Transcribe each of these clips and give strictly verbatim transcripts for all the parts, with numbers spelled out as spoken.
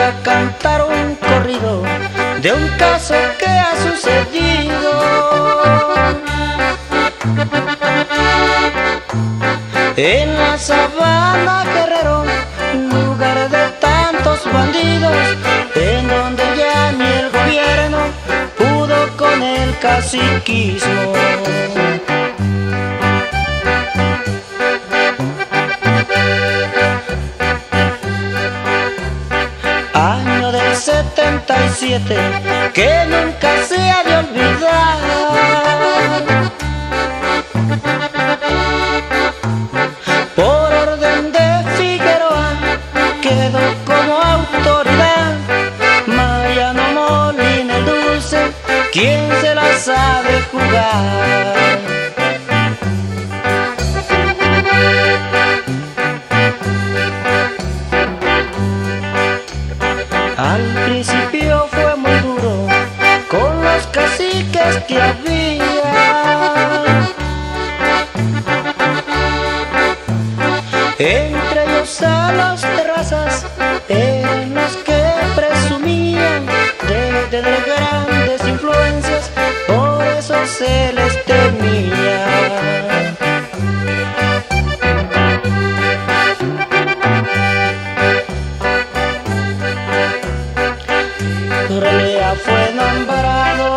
a cantar un corrido de un caso que ha sucedido. En la sabana Guerrero, lugar de tantos bandidos, en donde ya ni el gobierno pudo con el caciquismo. Año del setenta y siete que nunca se ha de olvidar. Por orden de Figueroa quedó como autoridad Mariano Molina el Dulce, quien se la sabe jugar. Al principio fue muy duro con los caciques que había. Entre ellos a los Terrazas eran los que presumían de tener grandes influencias, por eso se les temía. Relea fue nombrado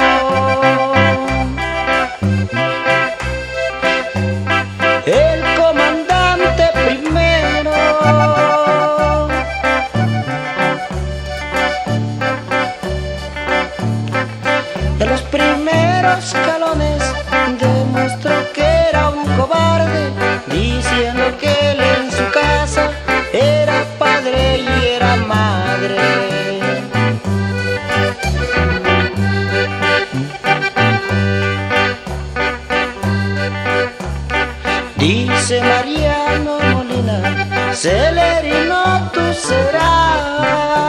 el comandante primero. En los primeros escalones demostró que era un cobarde, diciendo que él en su casa era padre y era madre. Dice Mariano Molina, Celerino tú serás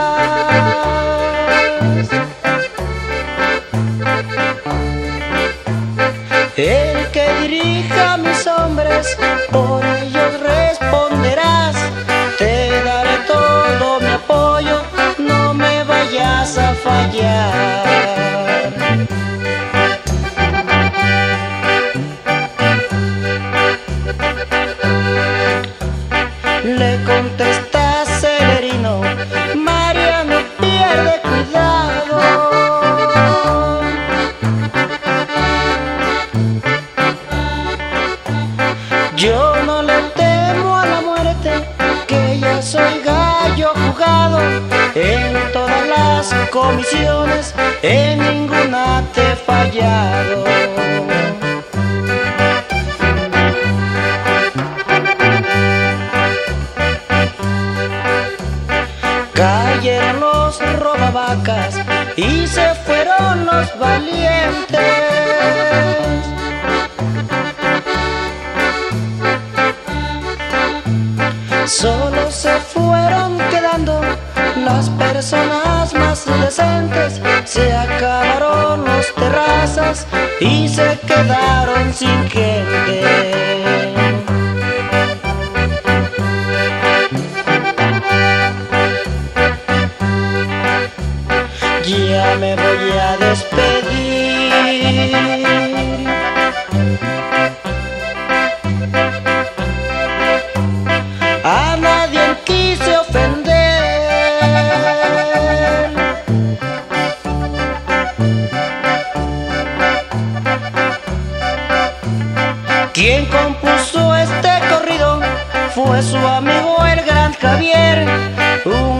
el que dirija a mis hombres, por ellos responderás. Te daré todo mi apoyo, no me vayas a fallar. Le contesta Celerino, Mariano pierde cuidado. Yo no le temo a la muerte, que ya soy gallo jugado. En todas las comisiones, en ninguna te he fallado. Cayeron los robavacas y se fueron los valientes. Solo se fueron quedando las personas más decentes. Se acabaron los Terrazas y se quedaron sin gente. Ya me voy a despedir. A nadie quise ofender. Quien compuso este corrido fue su amigo el gran Javier, un